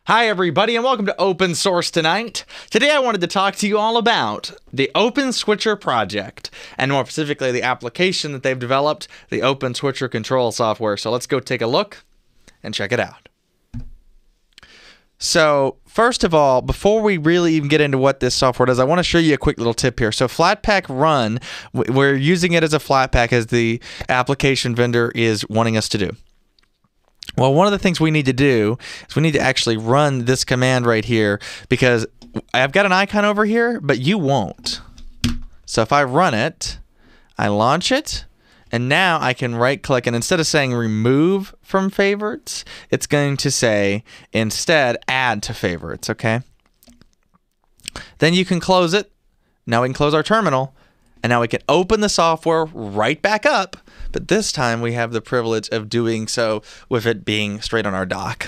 Hi everybody and welcome to Open Source Tonight. Today I wanted to talk to you all about the Open Switcher project, and more specifically the application that they've developed, the Open Switcher control software. So let's go take a look and check it out. So first of all, before we really even get into what this software does, I want to show you a quick little tip here. So Flatpak Run, we're using it as a Flatpak as the application vendor is wanting us to do. Well, one of the things we need to do is we need to actually run this command right here, because I've got an icon over here, but you won't. So if I run it, I launch it, and now I can right click, and instead of saying remove from favorites, it's going to say instead add to favorites, okay? Then you can close it. Now we can close our terminal, and now we can open the software right back up. But this time we have the privilege of doing so with it being straight on our dock.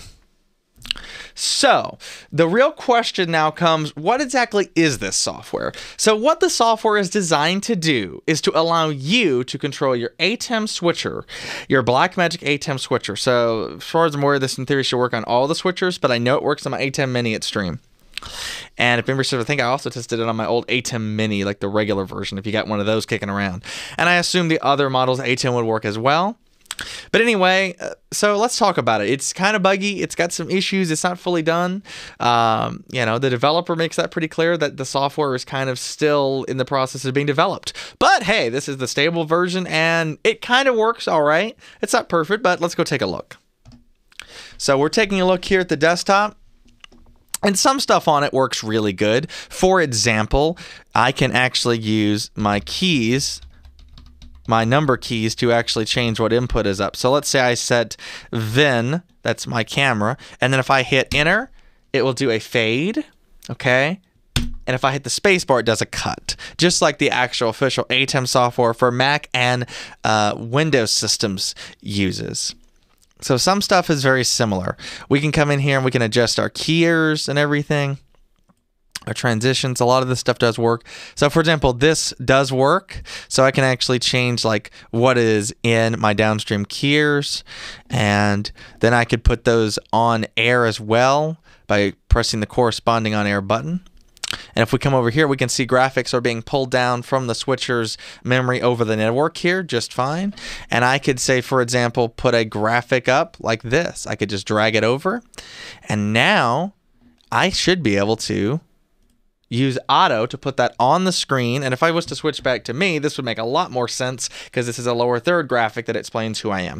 So the real question now comes, what exactly is this software? So what the software is designed to do is to allow you to control your ATEM switcher, your Blackmagic ATEM switcher. So as far as I'm aware, this in theory should work on all the switchers, but I know it works on my ATEM Mini at Stream. And if members, I think I also tested it on my old ATEM Mini, like the regular version, if you got one of those kicking around. And I assume the other models ATEM would work as well. But anyway, so let's talk about it. It's kind of buggy. It's got some issues. It's not fully done. The developer makes that pretty clear that the software is kind of still in the process of being developed. But hey, this is the stable version and it kind of works all right. It's not perfect, but let's go take a look. So we're taking a look here at the desktop. And some stuff on it works really good. For example, I can actually use my keys, my number keys, to actually change what input is up. So let's say I set VIN, that's my camera, and then if I hit enter, it will do a fade, okay? And if I hit the space bar, it does a cut, just like the actual official ATEM software for Mac and Windows systems uses. So some stuff is very similar. We can come in here and we can adjust our keyers and everything, our transitions. A lot of this stuff does work. So for example, this does work. So I can actually change like what is in my downstream keyers, and then I could put those on air as well by pressing the corresponding on air button. And if we come over here, we can see graphics are being pulled down from the switcher's memory over the network here just fine. And I could say, for example, put a graphic up like this. I could just drag it over. And now I should be able to use auto to put that on the screen. And if I was to switch back to me, this would make a lot more sense because this is a lower third graphic that explains who I am.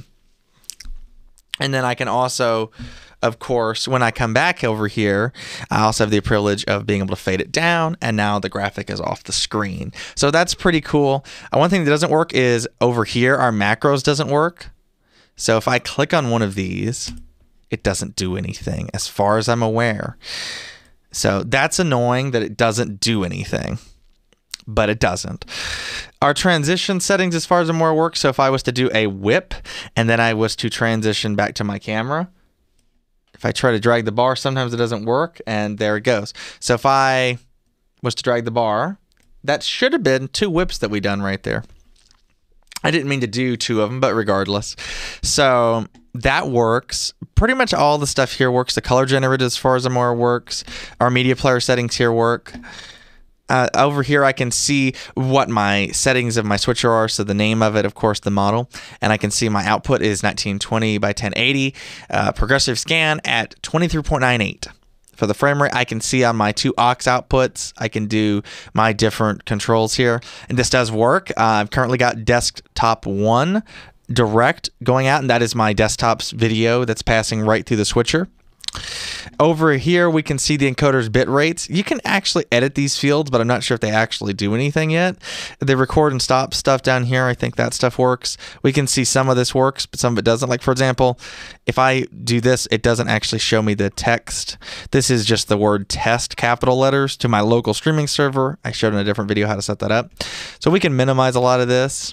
And then I can also, of course, when I come back over here, I also have the privilege of being able to fade it down, and now the graphic is off the screen. So that's pretty cool. One thing that doesn't work is over here, our macros doesn't work. So if I click on one of these, it doesn't do anything as far as I'm aware. So that's annoying that it doesn't do anything, but it doesn't. Our transition settings, as far as I'm aware, work. So if I was to do a whip and then I was to transition back to my camera, if I try to drag the bar, sometimes it doesn't work, and there it goes. So if I was to drag the bar, that should have been 2 whips that we done right there. I didn't mean to do 2 of them, but regardless. So that works. Pretty much all the stuff here works. The color generator, as far as I'm aware, works. Our media player settings here work. Over here, I can see what my settings of my switcher are. So the name of it, of course, the model. And I can see my output is 1920 by 1080. Progressive scan at 23.98. For the frame rate, I can see on my 2 aux outputs, I can do my different controls here. And this does work. I've currently got desktop 1 direct going out, and that is my desktop's video that's passing right through the switcher. Over here, we can see the encoder's bit rates. You can actually edit these fields, but I'm not sure if they actually do anything yet. The record and stop stuff down here, I think that stuff works. We can see some of this works, but some of it doesn't. Like, for example, if I do this, it doesn't actually show me the text. This is just the word test, capital letters, to my local streaming server. I showed in a different video how to set that up. So we can minimize a lot of this.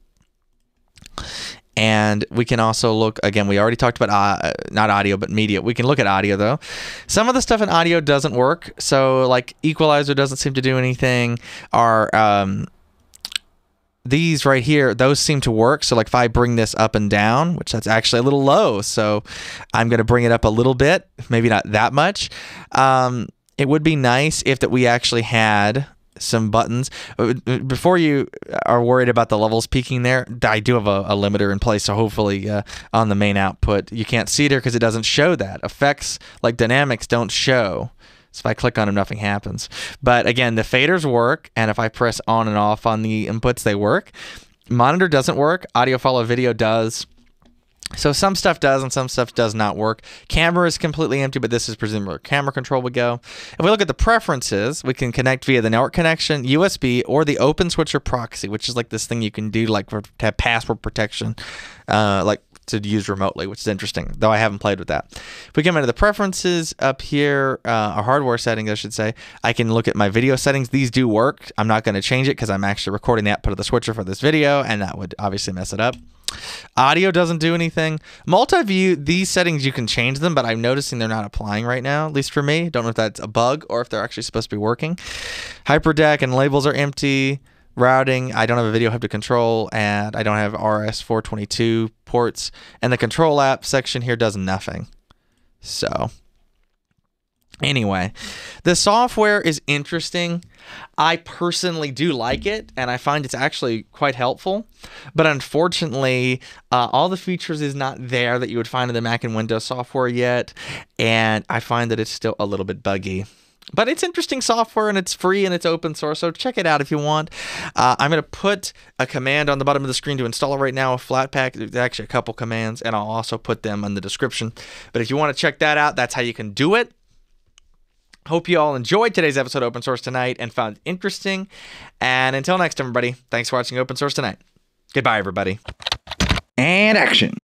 And we can also look, again, we already talked about not audio, but media. We can look at audio, though. Some of the stuff in audio doesn't work. So, like, equalizer doesn't seem to do anything. Our these right here, those seem to work. So like if I bring this up and down, which that's actually a little low, so I'm going to bring it up a little bit, maybe not that much. It would be nice if that we actually had some buttons. Before you are worried about the levels peaking there, I do have a limiter in place, so hopefully on the main output you can't see there because it doesn't show that. Effects like dynamics don't show. So if I click on them, nothing happens. But again, the faders work, and if I press on and off on the inputs, they work. Monitor doesn't work. Audio follow video does. So some stuff does and some stuff does not work. Camera is completely empty, but this is presumably where camera control would go. If we look at the preferences, we can connect via the network connection, USB, or the OpenSwitcher proxy, which is like this thing you can do like to have password protection, like to use remotely, which is interesting, though I haven't played with that. If we come into the preferences up here, our hardware settings, I should say, I can look at my video settings. These do work. I'm not going to change it because I'm actually recording the output of the switcher for this video, and that would obviously mess it up. Audio doesn't do anything. Multi-view, these settings you can change them, but I'm noticing they're not applying right now, at least for me. Don't know if that's a bug or if they're actually supposed to be working. HyperDeck and labels are empty. Routing, I don't have a video hub to control, and I don't have RS422 ports, and the control app section here does nothing. So anyway, the software is interesting. I personally do like it, and I find it's actually quite helpful, but unfortunately all the features is not there that you would find in the Mac and Windows software yet, and I find that it's still a little bit buggy. But it's interesting software, and it's free, and it's open source, so check it out if you want. I'm going to put a command on the bottom of the screen to install it right now with Flatpak. There's actually a couple commands, and I'll also put them in the description. But if you want to check that out, that's how you can do it. Hope you all enjoyed today's episode of Open Source Tonight and found it interesting. And until next time, everybody, thanks for watching Open Source Tonight. Goodbye, everybody. And action.